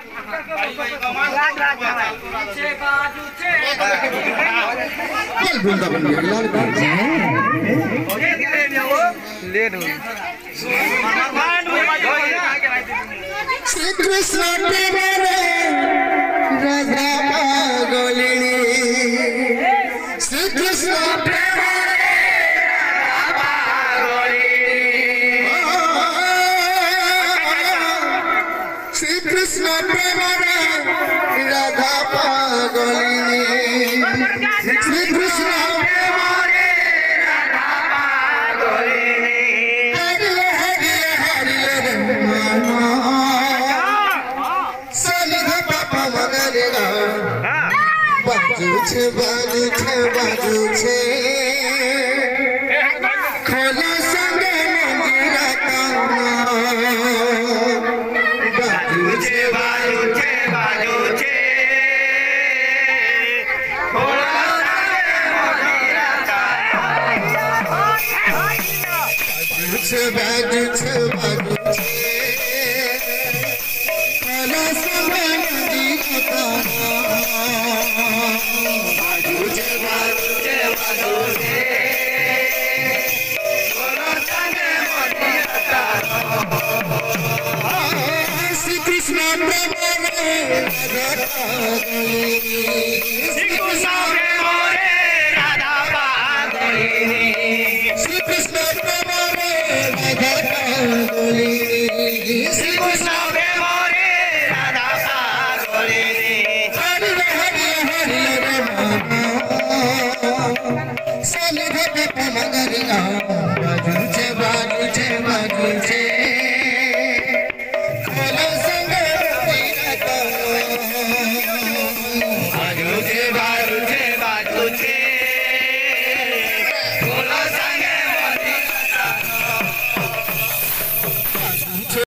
श्री कृष्ण राधा पागलिनी श्री कृष्ण श्री कृष्ण प्रेम राधा पागलिनी श्री कृष्ण प्रेम राधा पागलिनी हरि हरि हरि सनिध पाप मगरे बाजू छे बाजू छे बाजू छे खोले संगे मंदिरा काना बाजू छे बाजू छे खोले संगे मंदिरा काना बाजू छे बाजू छे बाजू छे श्री कृष्ण प्रेम श्री कृष्ण प्रेम राधा पागलिनी श्री कृष्ण प्रेम राधा पागलिनी श्री कृष्ण प्रेम राधा पागलिनी हरि हरि हरि राम सनिध पाप मगरे